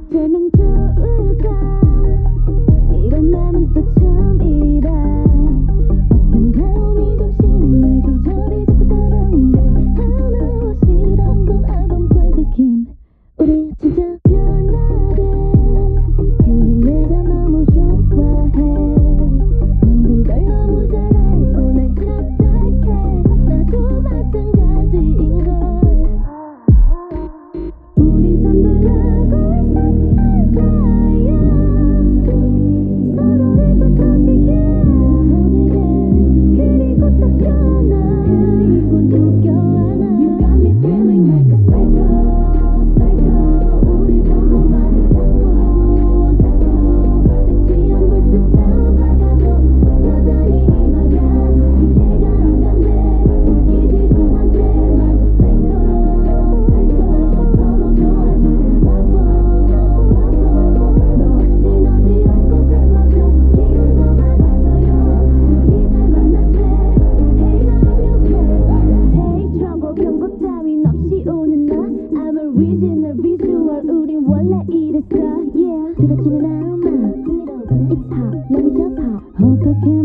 어쩌면 좋을까 이런 맘은 또 처음이라 업앤 다운이 좀 심해 조절이 자꾸 다른데 하나 싫은 건 I don't play the game 우리 진짜 별나게 그냥 내가 너무 좋아해 넌 그걸 너무 잘 알고 날 착각해 나도 마찬가지인걸 우린 선불하고 있었던 사이야 서로를 부서지게 그리고 또 변화 그리고 또 껴안아 You got me feeling like a psycho 우리 평범하게 자꾸 다시 안 볼 듯 싸워가도 여전히 네 말야 이해가 안 간대 웃기지도 않대 맞아 psycho 서로 좋아지는 바보 너 없인 어지럽고 슬퍼져 기운도 많았어요 둘이 잘 만났대 Hey now you care Hey trouble 경고 따윈 없이 오는 나 I'm original visual 우린 원래 이랬어 Yeah 두렵지는 않아 It's hot let me just hop 어떻게